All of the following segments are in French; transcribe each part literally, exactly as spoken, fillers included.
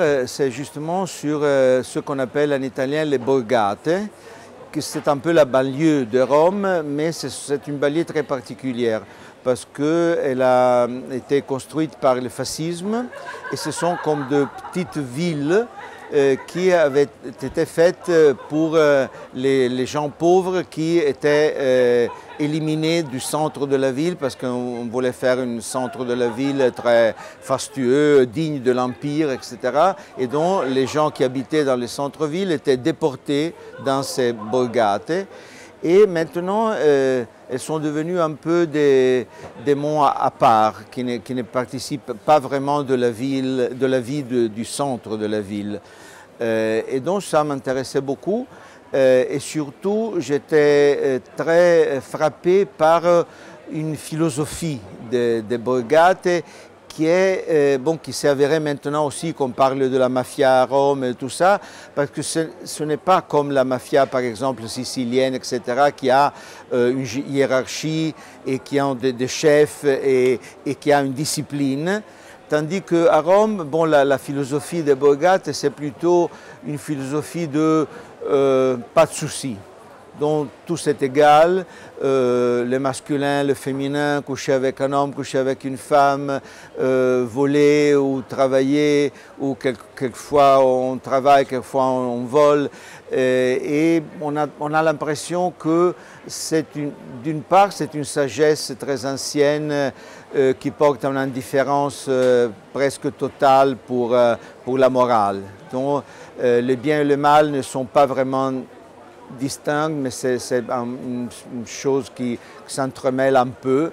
c'est justement sur ce qu'on appelle en italien les borgate, que c'est un peu la banlieue de Rome, mais c'est une banlieue très particulière parce qu'elle a été construite par le fascisme et ce sont comme de petites villes euh, qui avaient été faites pour euh, les, les gens pauvres qui étaient euh, éliminés du centre de la ville parce qu'on voulait faire un centre de la ville très fastueux, digne de l'Empire, et cetera. Et donc les gens qui habitaient dans les centres-villes étaient déportés dans ces borgate. Et maintenant, euh, elles sont devenues un peu des, des monts à, à part, qui ne, qui ne participent pas vraiment de la, ville, de la vie de, du centre de la ville. Euh, et donc ça m'intéressait beaucoup. Euh, et surtout, j'étais euh, très frappé par euh, une philosophie des de borgate qui est, euh, bon, qui s'est avérée maintenant aussi qu'on parle de la mafia à Rome et tout ça, parce que ce, ce n'est pas comme la mafia, par exemple, sicilienne, et cetera, qui a euh, une hiérarchie et qui a des, des chefs et, et qui a une discipline. Tandis qu'à Rome, bon, la, la philosophie des borgate, c'est plutôt une philosophie de euh, pas de soucis. Donc tout c'est égal, euh, le masculin, le féminin, coucher avec un homme, coucher avec une femme, euh, voler ou travailler, ou quel, quelquefois on travaille, quelquefois on, on vole. Euh, et on a, on a l'impression que c'est d'une part c'est une sagesse très ancienne euh, qui porte une indifférence euh, presque totale pour, euh, pour la morale. Donc euh, le bien et le mal ne sont pas vraiment distincts, mais c'est une, une chose qui, qui s'entremêle un peu.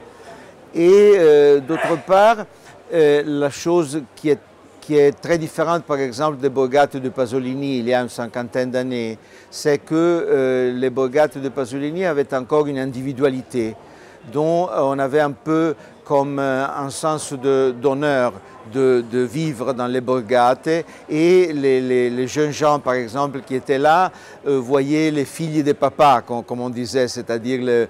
Et euh, d'autre part, euh, la chose qui est, qui est très différente, par exemple, des borgate de Pasolini il y a une cinquantaine d'années, c'est que euh, les borgate de Pasolini avaient encore une individualité, dont on avait un peu comme un sens d'honneur de, de vivre dans les borgate, et les, les, les jeunes gens, par exemple, qui étaient là, euh, voyaient les filles des papas, comme, comme on disait, c'est-à-dire le,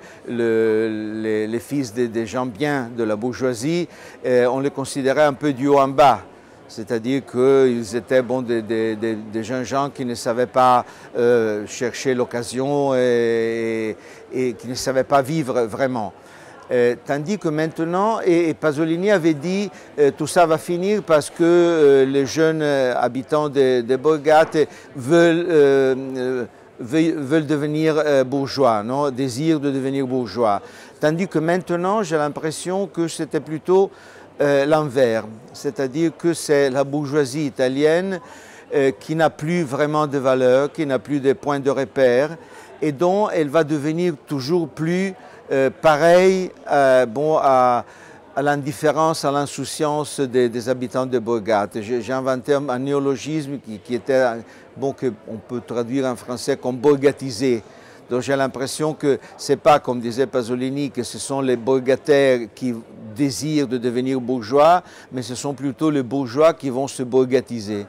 le, les, les fils des, des gens bien de la bourgeoisie. Euh, on les considérait un peu du haut en bas. C'est-à-dire qu'ils étaient bon, des, des, des, des jeunes gens qui ne savaient pas euh, chercher l'occasion et, et, et qui ne savaient pas vivre vraiment. Euh, tandis que maintenant, et, et Pasolini avait dit euh, tout ça va finir parce que euh, les jeunes euh, habitants des de borgate veulent, euh, veulent, veulent devenir euh, bourgeois, non? Désirent de devenir bourgeois. Tandis que maintenant, j'ai l'impression que c'était plutôt euh, l'envers, c'est-à-dire que c'est la bourgeoisie italienne euh, qui n'a plus vraiment de valeur, qui n'a plus de points de repère, et dont elle va devenir toujours plus Euh, pareil euh, bon, à, à l'indifférence, à l'insouciance des, des habitants de borgate. J'ai inventé un, un néologisme qui, qui était, bon, qu'on peut traduire en français comme borgatisé. Donc j'ai l'impression que ce n'est pas, comme disait Pasolini, que ce sont les borgataires qui désirent de devenir bourgeois, mais ce sont plutôt les bourgeois qui vont se borgatiser.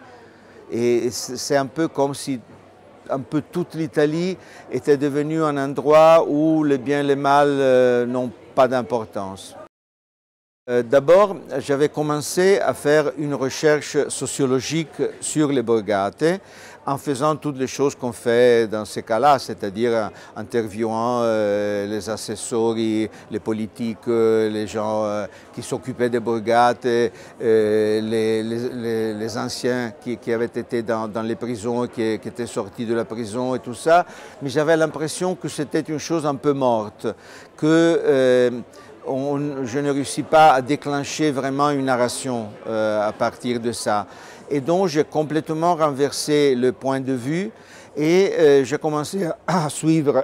Et c'est un peu comme si un peu toute l'Italie était devenue un endroit où le bien et le mal euh, n'ont pas d'importance. Euh, D'abord, j'avais commencé à faire une recherche sociologique sur les borgate en faisant toutes les choses qu'on fait dans ces cas-là, c'est-à-dire en interviewant euh, les assesseurs, les politiques, euh, les gens euh, qui s'occupaient des borgate, euh, les, les, les anciens qui, qui avaient été dans, dans les prisons, qui, qui étaient sortis de la prison et tout ça. Mais j'avais l'impression que c'était une chose un peu morte, que euh, on, je ne réussis pas à déclencher vraiment une narration euh, à partir de ça. Et donc j'ai complètement renversé le point de vue et euh, j'ai commencé à, à suivre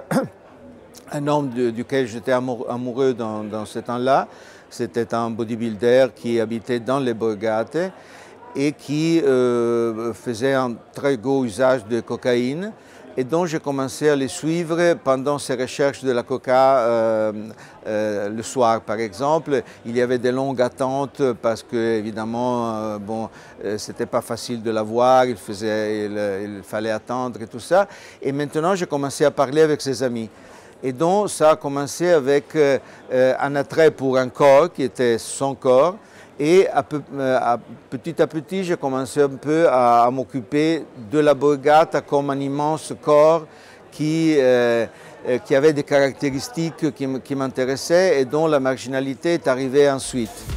un homme de, duquel j'étais amoureux dans, dans ce temps-là. C'était un bodybuilder qui habitait dans les borgate et qui euh, faisait un très gros usage de cocaïne. Et donc j'ai commencé à les suivre pendant ces recherches de la coca euh, euh, le soir par exemple. Il y avait des longues attentes parce que évidemment euh, bon, euh, c'était pas facile de la voir, il, faisait, il, il fallait attendre et tout ça. Et maintenant j'ai commencé à parler avec ses amis. Et donc ça a commencé avec euh, un attrait pour un corps qui était son corps. Et à peu, à, petit à petit, j'ai commencé un peu à, à m'occuper de la borgata comme un immense corps qui, euh, qui avait des caractéristiques qui, qui m'intéressaient et dont la marginalité est arrivée ensuite.